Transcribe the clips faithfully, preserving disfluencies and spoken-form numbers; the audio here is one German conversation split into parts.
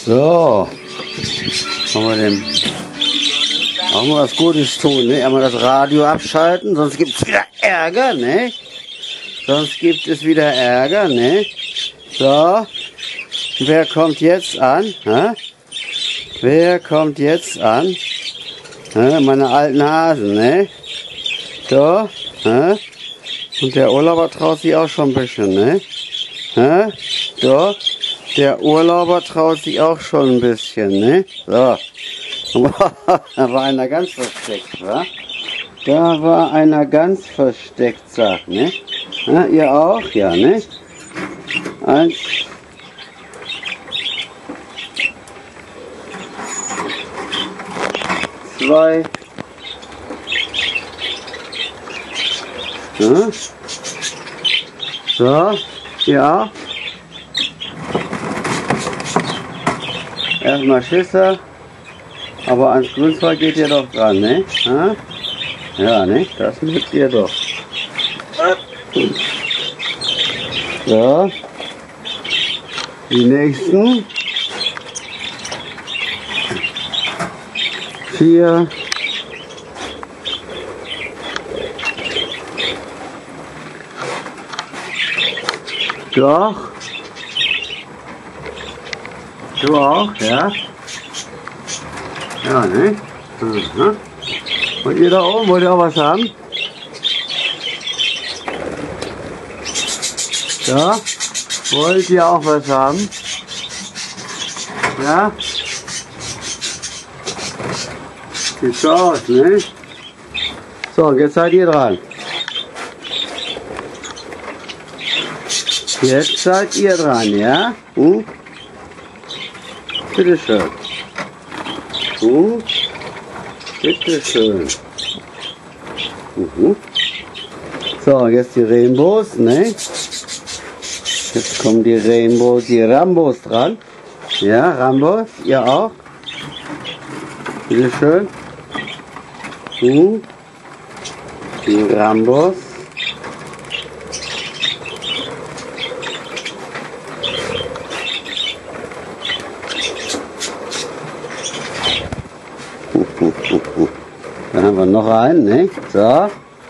So, haben wir denn auch mal was Gutes tun, ne? Einmal das Radio abschalten, sonst gibt es wieder Ärger, ne? Sonst gibt es wieder Ärger, ne? So, wer kommt jetzt an? Hä? Wer kommt jetzt an? Hä? Meine alten Hasen, ne? So, hä? Und der Urlauber traut sich auch schon ein bisschen, ne? Hä? So, der Urlauber traut sich auch schon ein bisschen, ne? So. Da war einer ganz versteckt, wa? Da war einer ganz versteckt, sagt, ne? Ja, ihr auch? Ja, ne? Eins. Zwei. Ja. So, ja. Erstmal Schisser. Aber ans Grünzeug geht ihr doch dran, ne? Ha? Ja, ne? Das mögt ihr doch. So. Die nächsten. Vier. Doch. Du auch, ja? Ja, ne? Aha. Und ihr da oben, wollt ihr auch was haben? Ja? Wollt ihr auch was haben? Ja? Sieht so aus, ne? So, und jetzt seid ihr dran. Jetzt seid ihr dran, ja? Hm? Bitte schön. Hm? Bitte schön. Mhm. So, jetzt die Rainbows, ne? Jetzt kommen die Rainbows, die Rambos dran. Ja, Rambos, ihr auch? Bitte schön. Hm? Die Rambos. Dann haben wir noch einen, ne? So.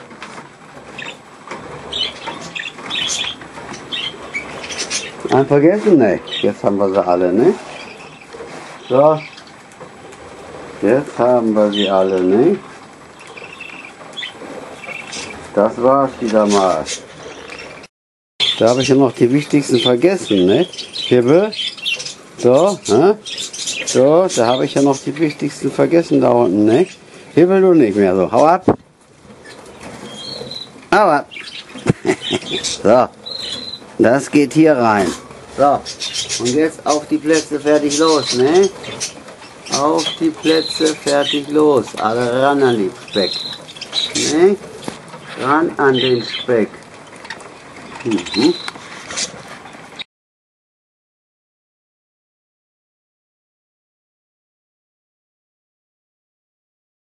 Einen vergessen, ne? Jetzt haben wir sie alle, ne? So. Jetzt haben wir sie alle, ne? Das war's wieder mal. Da habe ich ja noch die wichtigsten vergessen, ne? Hibbel. So, ne? So, da habe ich ja noch die wichtigsten vergessen da unten, ne? Hibbel du nicht mehr, so. Hau ab. Hau ab. So. Das geht hier rein. So. Und jetzt auf die Plätze, fertig, los, ne? Auf die Plätze, fertig, los. Alle ran an den Speck. Ne? Ran an den Speck. Mhm.